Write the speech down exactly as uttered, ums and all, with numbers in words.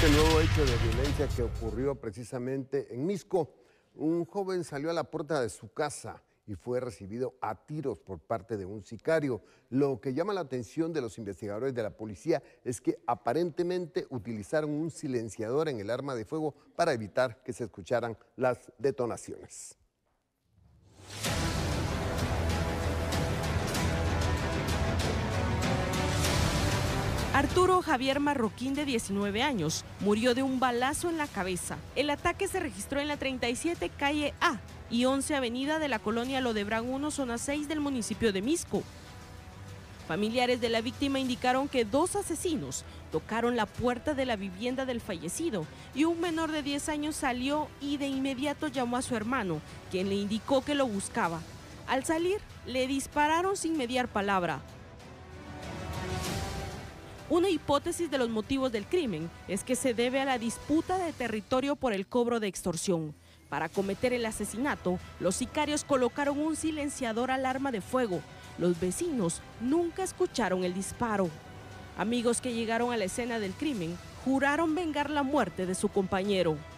Este nuevo hecho de violencia que ocurrió precisamente en Misco, un joven salió a la puerta de su casa y fue recibido a tiros por parte de un sicario. Lo que llama la atención de los investigadores de la policía es que aparentemente utilizaron un silenciador en el arma de fuego para evitar que se escucharan las detonaciones. Arturo Javier Marroquín, de diecinueve años, murió de un balazo en la cabeza. El ataque se registró en la treinta y siete calle A y once avenida de la colonia Lodebrán uno, zona seis del municipio de Misco. Familiares de la víctima indicaron que dos asesinos tocaron la puerta de la vivienda del fallecido y un menor de diez años salió y de inmediato llamó a su hermano, quien le indicó que lo buscaba. Al salir, le dispararon sin mediar palabra. Una hipótesis de los motivos del crimen es que se debe a la disputa de territorio por el cobro de extorsión. Para cometer el asesinato, los sicarios colocaron un silenciador al arma de fuego. Los vecinos nunca escucharon el disparo. Amigos que llegaron a la escena del crimen juraron vengar la muerte de su compañero.